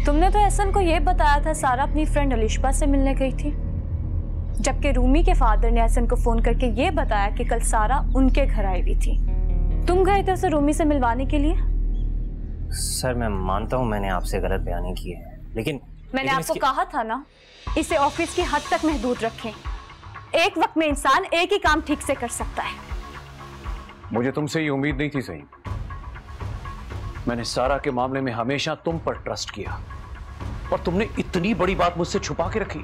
तुमने तो एहसन को ये बताया था सारा अपनी फ्रेंड अलिशबा से मिलने गई थी, जबकि रूमी के फादर ने एहसन को फोन करके ये बताया कि कल सारा उनके घर आई हुई थी। तुम गए थे उसे रूमी से मिलवाने के लिए? सर मैं मानता हूँ मैंने आपसे गलत बयानी की है, लेकिन मैंने आपको कहा था ना, इसे ऑफिस की हद तक महदूद रखें। एक वक्त में इंसान एक ही काम ठीक से कर सकता है। मुझे तुमसे ये उम्मीद नहीं थी सही। मैंने सारा के मामले में हमेशा तुम पर ट्रस्ट किया और तुमने इतनी बड़ी बात मुझसे छुपा के रखी।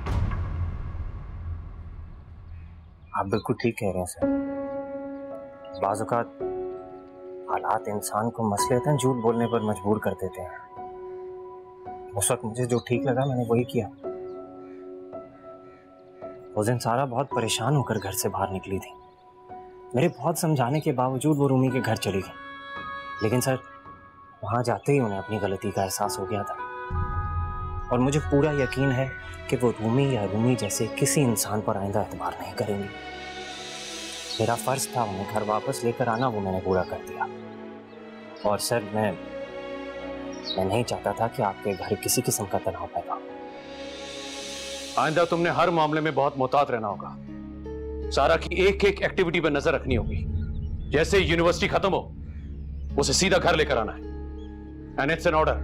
आप बिल्कुल ठीक कह रहे हैं सर। बाज़ औक़ात हालात इंसान को मसलियतन झूठ बोलने पर मजबूर कर देते हैं। उस वक्त मुझे जो ठीक लगा मैंने वही किया। उस दिन सारा बहुत परेशान होकर घर से बाहर निकली थी। मेरे बहुत समझाने के बावजूद वो रूमी के घर चली गई, लेकिन सर वहां जाते ही उन्हें अपनी गलती का एहसास हो गया था और मुझे पूरा यकीन है कि वो रूमी या रूमी जैसे किसी इंसान पर आइंदा एतबार नहीं करेंगी। मेरा फर्ज था उन्हें घर वापस लेकर आना, वो मैंने पूरा कर दिया। और सर मैं नहीं चाहता था कि आपके घर किसी किस्म का तनाव पैदा हो। आइंदा तुमने हर मामले में बहुत मुहतात रहना होगा। सारा की एक एक एक्टिविटी पर नजर रखनी होगी। जैसे यूनिवर्सिटी खत्म हो उसे सीधा घर लेकर आना है। And it's an order.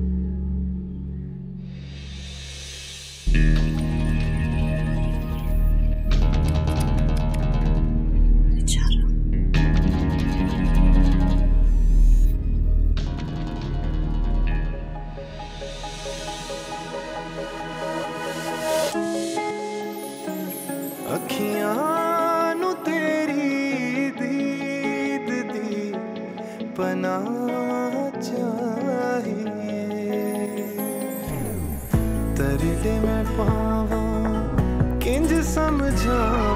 अखियां नु तेरी दीद दी पना चाहिए, तरले मैं पावा किंज समझा